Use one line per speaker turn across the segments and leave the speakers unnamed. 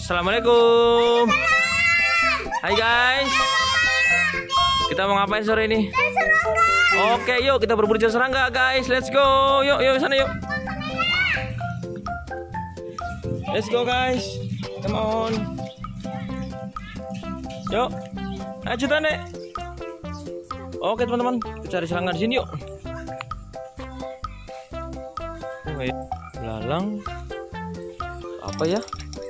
Assalamualaikum. Hai guys. Kita mau ngapain sore ini? Oke, yuk kita berburu cari serangga guys. Let's go. Yuk sana yuk. Let's go guys. Come on. Yuk. Ayo Dek. Oke teman-teman, kita cari serangga di sini yuk. Oke, belalang. Apa ya?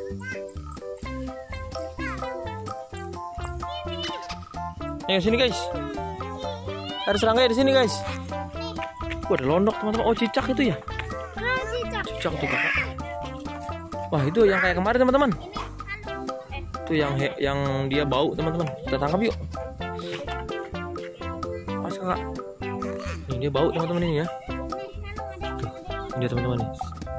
Ayo sini guys. Ada serangga di sini guys. Ada londok teman-teman. Oh cicak itu ya? Cicak tuh kakak. Wah itu yang kayak kemarin teman-teman. Itu yang dia bau teman-teman. Kita tangkap yuk. Pas kakak. Ini dia bau teman-teman ini ya. Tuh, ini dia teman-teman nih.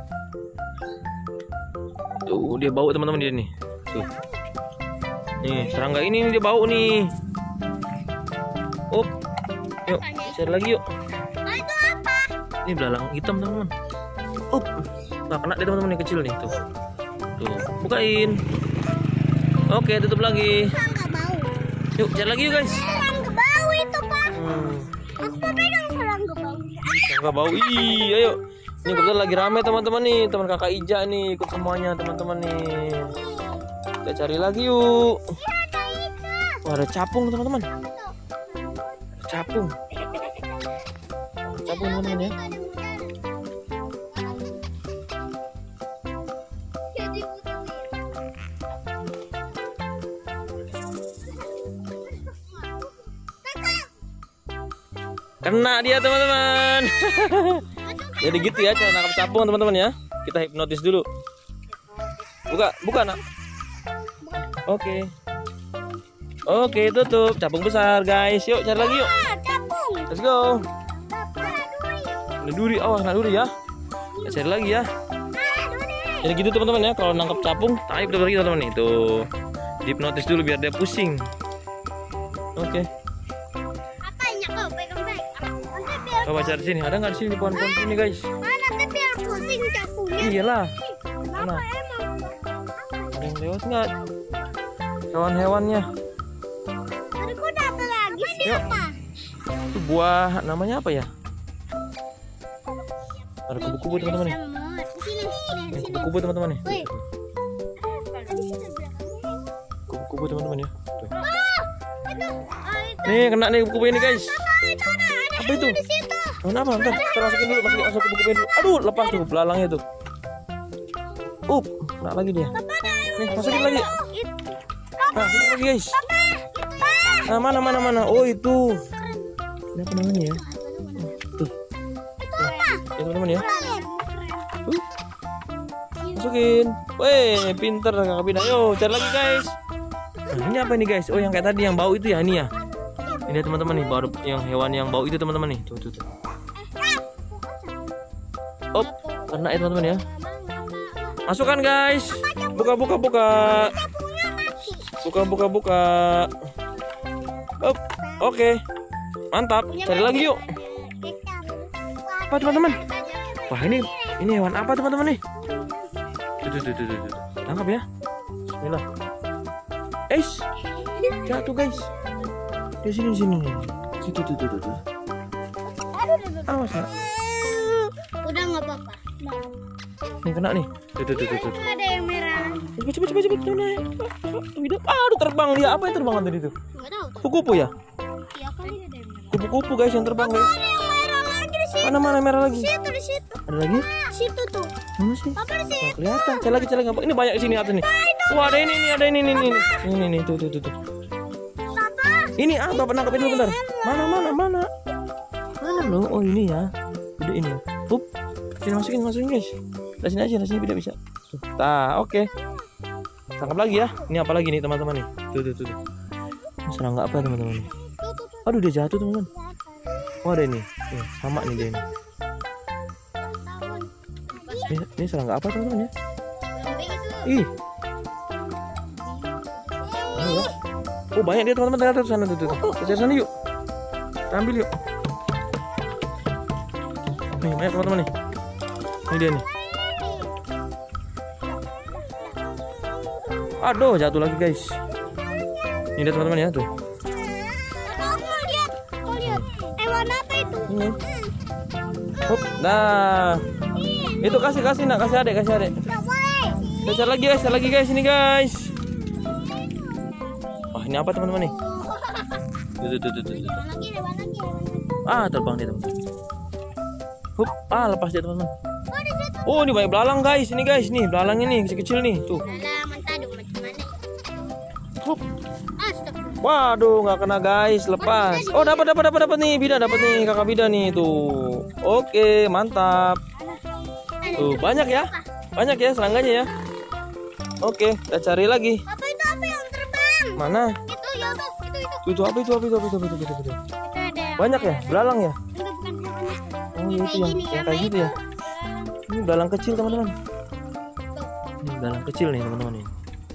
Tuh dia bau teman-teman dia nih. Tuh. Nih serangga ini dia bau nih. Up, yuk cari lagi yuk.
Itu apa?
Ini belalang hitam teman-teman. Up, nah kena dia teman-teman yang kecil nih tuh. Tuh, bukain. Oke, tutup lagi.
Serangga bau.
Yuk cari lagi yuk guys.
Serangga bau itu pak. Aku pegang serangga bau.
Serangga bau. Ih, ayo. Ini kebetulan lagi rame teman-teman nih. Teman kakak Ija nih ikut semuanya teman-teman nih. Kita cari lagi yuk. Wah, ada capung teman-teman. Capung teman-teman ya. Kena dia teman-teman. Jadi gitu ya cara nangkap capung teman-teman ya. Kita hipnotis dulu. Buka nak. Oke, tutup. Capung besar guys. Yuk cari lagi yuk. Let's go. Ada duri, awas nggak duri ya. Kita cari lagi ya. Jadi gitu teman-teman ya. Kalau nangkap capung, tarik lagi teman-teman nih. Tuh, hipnotis dulu biar dia pusing. Oke.
Apanya kau pegang baik?
Coba cari sini. Ada nggak di sini di pohon-pohon sini guys?
Nanti biar pusing capungnya.
Iyalah.
Kenapa emang?
Ada yang lewat nggak? Hewan-hewannya.
Tadi kok datang lagi siapa?
Itu buah namanya apa ya? Ada kubu-kubu teman-teman nih. Ini kubu-kubu teman-teman nih. Kubu-kubu teman-teman ya. Tuh. Nih kena nih kubu-kubu ini guys. Apa itu? Kenapa? Ntar kita masukin dulu, masuk kubu-kubu dulu. Aduh, lepas tuh belalangnya tuh. Kena lagi dia. Nih masukin lagi. Nah, kita lagi guys. Nah, mana? Oh itu. Ini apa namanya ya? Tuh. Ya teman-teman ya. Masukin. Weh, pinter kakak Bina. Yo, cari lagi guys. Nah, ini apa nih guys? Oh, yang kayak tadi yang bau itu ya, ini ya. Ini teman-teman nih, baru yang hewan yang bau itu teman-teman nih. Tuh. Op, kena ya teman-teman ya. Masukkan guys. Buka. Op, oke. Mantap. Cari lagi yuk. Apa teman-teman? Wah, ini hewan apa teman-teman nih? Tuh. Tangkap ya. Bismillah. Jatuh guys. Di sini. Situ. Awas ya.
Udah nggak apa-apa.
Nih kena nih. Tuh.
Ada yang merah.
Cepet. Aduh, terbang dia. Apa yang terbang tadi tuh?
Nggak tahu.
Kupu-kupu ya?
Iya kali ada yang merah.
Kupu-kupu guys yang terbang guys.
Ada yang merah lagi di situ.
Mana merah lagi?
Di situ.
Ada lagi?
Situ tuh.
Mana sih?
Apa di situ?
Kelihatan. Cari lagi. Ini banyak di sini atas nih. Wah, ada ini. Ini tuh. Ini apa? Penangkap dulu bentar. Mana lo? Oh ini ya. Udah ini. Sini masukin guys. Dari sini tidak bisa. Tuh. Oke. Tangkap lagi ya. Ini apa lagi nih teman-teman nih? Tuh. Ini serangga apa teman-teman nih? Aduh, dia jatuh teman-teman. Oh ada ini. Sama nih dia ini. Ini serangga apa teman-teman ya? Ih. Ya. Oh banyak dia teman-teman, ternyata sana tuh. Ke sana yuk. Ambil yuk. Nih banyak teman-teman nih. Ini dia nih. Aduh, jatuh lagi guys. Ini lihat teman-teman ya tuh.
Mau lihat. Warna apa itu?
Ini. Hup, nah. Itu kasih nak, kasih adek.
Nggak boleh.
Cari lagi guys ini guys. Wah, ini apa teman-teman nih? Tuh. Ah, terbang dia teman-teman. Hup, lepas dia teman-teman. Oh, ini banyak belalang guys. Ini guys, nih belalang ini kecil-kecil nih. Tuh. Hup. Waduh, nggak kena guys, lepas. Oh, dapat nih, Bida dapat nih, kakak Bida nih tuh. Oke, mantap. Tuh, banyak ya serangganya ya. Oke, kita cari lagi.
Apa yang terbang?
Mana? Itu apa itu? Banyak ya, belalang ya. Oh, iya, itu yang kayak gitu ya. Ini belalang kecil teman-teman. Ini belalang kecil nih teman-teman ini.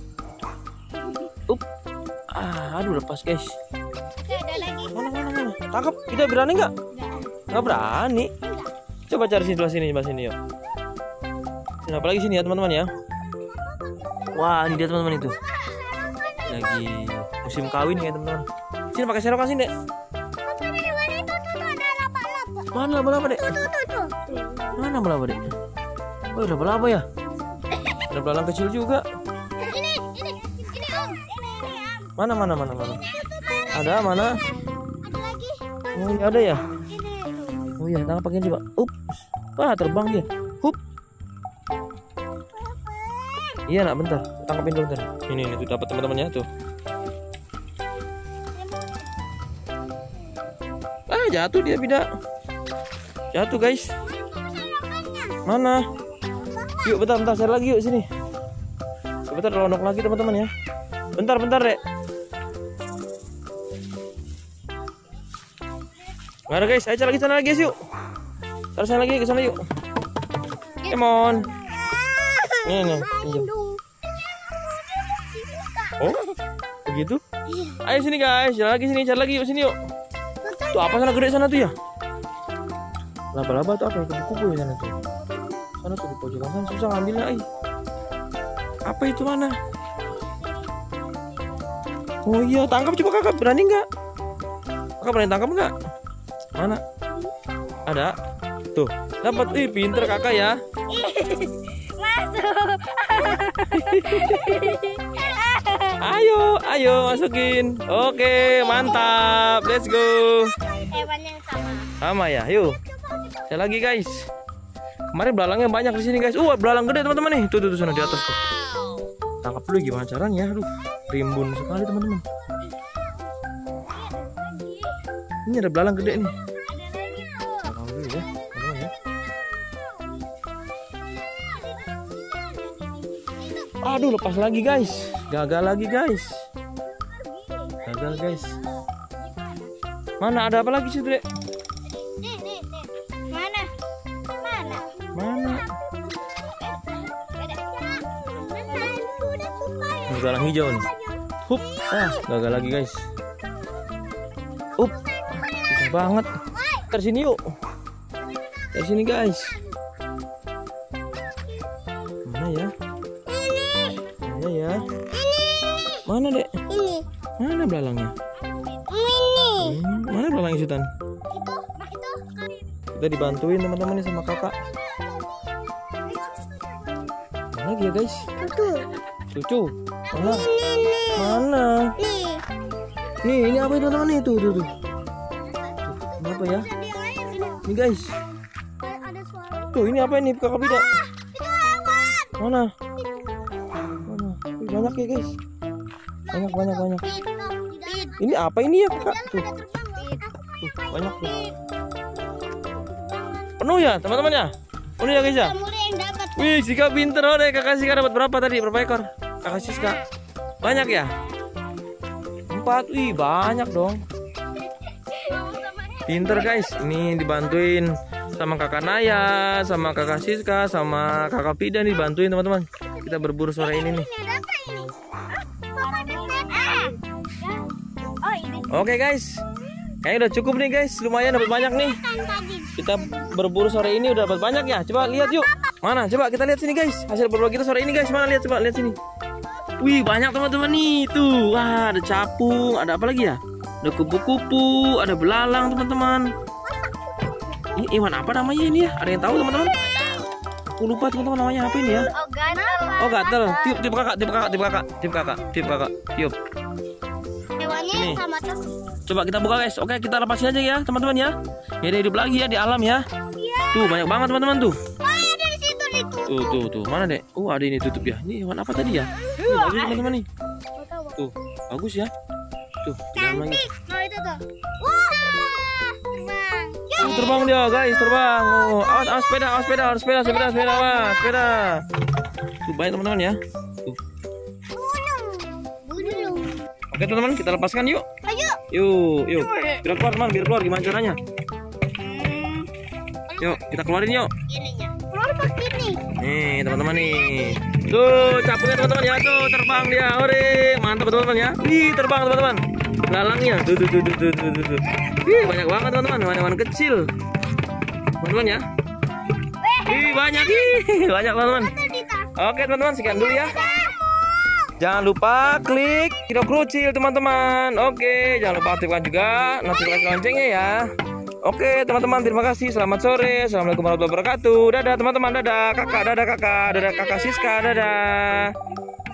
Aduh, lepas guys. Mana? Tangkap, kita berani nggak? Nggak berani. Coba cari sebelah sini yuk. Ini apa lagi sini ya teman-teman ya. Wah, ini dia teman-teman itu. Lagi musim kawin ya teman-teman. Sini pakai serokan sini, Dek. Mana laba-laba, Dek? Mana laba-laba, Dek? Oh, laba-laba ya. Ada belalang kecil juga.
Ini Om.
Mana? Ada mana?
Ada lagi.
Oh, ini ada ya. Oh iya, tangkap pakai coba. Wah, terbang dia. Hup. Iya nak, bentar. Tangkapin dulu bentar. Ini tuh dapat teman-teman ya tuh. Jatuh dia, Bida. Jatuh guys. Mana? Yuk bentar cari lagi yuk sini. Sebentar ronok lagi teman-teman ya. Bentar Dek. Nggak ada guys, ayo cari lagi sana lagi guys yuk. Cari sana lagi, ke sana yuk. Come on. Nih. Oh, begitu? Ayo sini guys, cari lagi yuk sini yuk. Tuh apa sana gede sana tuh ya? Laba-laba tuh apa ya? Kupu-kupu ya sana tuh. Sana tuh di pojokan sana susah ngambilnya. Apa itu mana? Oh iya, tangkap coba kakak, berani nggak? Kakak berani tangkap nggak? Mana? Ada? Tuh, dapat. Pinter kakak ya.
Masuk.
Ayo masukin. Oke, mantap. Let's go.
Hewan yang
Sama ya. Yuk. Saya lagi guys. Kemarin belalangnya banyak di sini guys. Belalang gede teman-teman nih. Tuh sana di atas tuh. Tangkap dulu gimana caranya? Aduh, rimbun sekali teman-teman. Ini ada belalang gede nih. Tangkap dulu ya, teman-teman ya. Aduh, lepas lagi guys. Gagal lagi guys. Mana ada apa lagi sih, Dek?
Nih. Mana?
Belalang hijau nih. Hup. Gagal lagi guys. Susah banget. Dari sini yuk. Dari sini guys. Mana ya? Mana, Dek?
Ini.
Mana belalangnya?
Ini.
Mana belalangnya Sultan?
Itu.
Kita dibantuin teman-teman nih sama kakak. Mana lagi ya guys? Cucu. Mana? Nih, ini apa itu teman-teman nih? Tuh. Ini apa ya? Ini guys.
Ada suara.
Tuh, ini apa ini kakak Bida?
Itu hewan.
Mana? Banyak ya guys. Banyak. Ini apa ini ya kakak? Tuh, banyak tuh. Penuh ya teman-teman ya? Penuh ya guys ya? Wih, Siska pinter. Deh, kakak Siska dapat berapa tadi? Berapa ekor? Kakak Siska banyak ya? 4. Wih, banyak dong. Pinter guys. Ini dibantuin sama kakak Naya, sama kakak Siska, sama kakak Pida nih, dibantuin teman-teman. Kita berburu sore ini nih. Oke guys, kayaknya udah cukup nih guys. Lumayan dapat banyak nih. Kita berburu sore ini udah dapat banyak ya. Coba lihat yuk. Mana? Coba kita lihat sini guys. Hasil berburu kita sore ini guys. Mana? Lihat, coba lihat sini. Wih, banyak teman-teman nih. Tuh, wah, ada capung, ada apa lagi ya? Ada kupu-kupu, ada belalang teman-teman. Ini hewan apa namanya ini ya? Ada yang tahu teman-teman? Aku lupa teman-teman namanya apa ini ya?
Oh, gatel.
Oh, gatel. Tiup, tiup kakak, tiup kakak, tiup kakak, tiup kakak, tiup kakak, tiup.
Hewannya
Sini.
sama tuh.
Coba kita buka guys. Oke, kita lepasin aja ya teman-teman ya. Ya, dia hidup lagi ya di alam ya. Tuh, banyak banget teman-teman tuh.
Oh, ada di situ ditutup.
Tuh. Mana dek? Oh, ada ini tutup ya. Ini hewan apa tadi ya? Bagus teman-teman nih. Tuh, bagus ya. Tuh, di dalam lagi.
Cantik. Mau itu tuh. Wah, terbang. Ya.
Terbang dia guys, terbang. Oh, awas sepeda, wah, sepeda. Tuh, banyak teman-teman ya. Tuh.
Burung.
Oke teman-teman, kita lepaskan yuk.
Ayo.
Yuk. Biar keluar teman, biar keluar. Gimana caranya? Yuk, kita keluarin yuk.
Ininya. Keluar pas ini.
Nih teman-teman nih. Tuh capungnya teman-teman ya. Tuh terbang dia. Ore, mantap teman-teman ya. Wih terbang teman-teman. Belalangnya. Tuh. Wih banyak banget teman-teman. Hewan-hewan kecil. Teman-teman ya. Wih banyak. Banyak teman-teman. Oke teman-teman, sekian dulu ya. Jangan lupa klik video krucil teman-teman. Oke, jangan lupa aktifkan juga notifikasi loncengnya ya. Oke teman-teman, terima kasih. Selamat sore. Assalamualaikum warahmatullahi wabarakatuh. Dadah teman-teman. Dadah kakak. Dadah kakak Siska. Dadah.